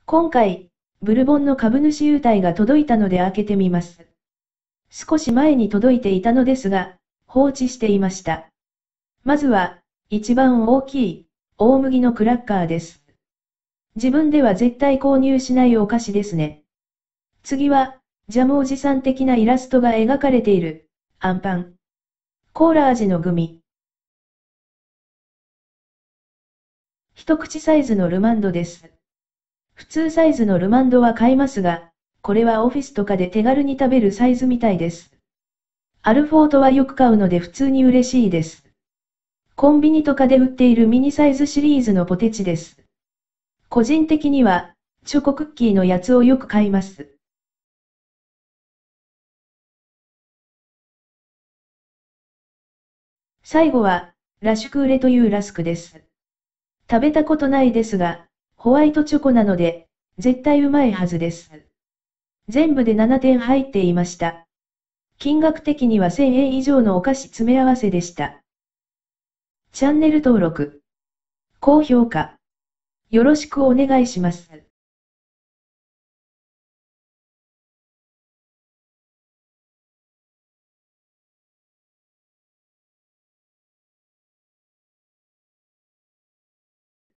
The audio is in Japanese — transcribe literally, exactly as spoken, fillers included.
今回、ブルボンの株主優待が届いたので開けてみます。少し前に届いていたのですが、放置していました。まずは、一番大きい、大麦のクラッカーです。自分では絶対購入しないお菓子ですね。次は、ジャムおじさん的なイラストが描かれている、アンパン。コーラ味のグミ。一口サイズのルマンドです。普通サイズのルマンドは買いますが、これはオフィスとかで手軽に食べるサイズみたいです。アルフォートはよく買うので普通に嬉しいです。コンビニとかで売っているミニサイズシリーズのポテチです。個人的には、チョコクッキーのやつをよく買います。最後は、ラシュクーレというラスクです。食べたことないですが、ホワイトチョコなので、絶対うまいはずです。全部でななてん入っていました。金額的にはせんえん以上のお菓子詰め合わせでした。チャンネル登録、高評価、よろしくお願いします。